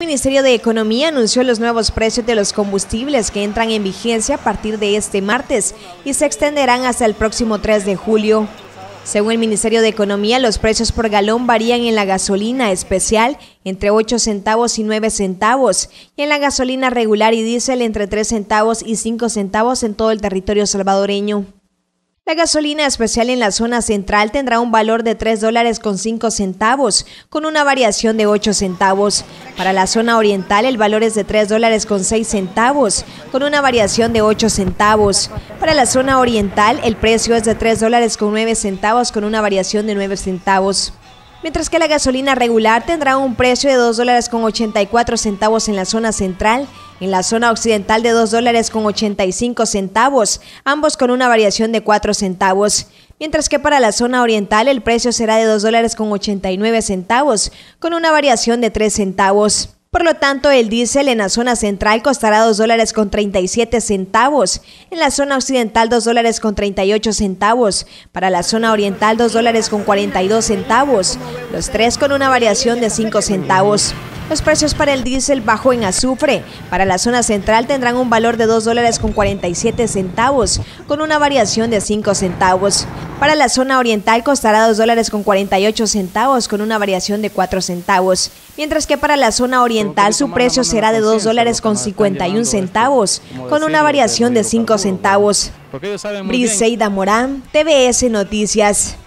El Ministerio de Economía anunció los nuevos precios de los combustibles que entran en vigencia a partir de este martes y se extenderán hasta el próximo 3 de julio. Según el Ministerio de Economía, los precios por galón varían en la gasolina especial entre 8 centavos y 9 centavos y en la gasolina regular y diésel entre 3 centavos y 5 centavos en todo el territorio salvadoreño. La gasolina especial en la zona central tendrá un valor de $3.05 con una variación de 8 centavos. Para la zona oriental el valor es de $3.06 con una variación de 8 centavos. Para la zona oriental el precio es de $3.09 con una variación de 9 centavos. Mientras que la gasolina regular tendrá un precio de $2.84 en la zona central, en la zona occidental de $2.85, ambos con una variación de 4 centavos. Mientras que para la zona oriental el precio será de $2.89, con una variación de 3 centavos. Por lo tanto, el diésel en la zona central costará $2.37, en la zona occidental $2.38, para la zona oriental $2.42, los tres con una variación de 5 centavos. Los precios para el diésel bajo en azufre para la zona central tendrán un valor de $2.47, con una variación de 5 centavos. Para la zona oriental costará $2.48, con una variación de 4 centavos. Mientras que para la zona oriental su precio será de $2.51, con una variación de 5 centavos. Briseida Morán, TVS Noticias.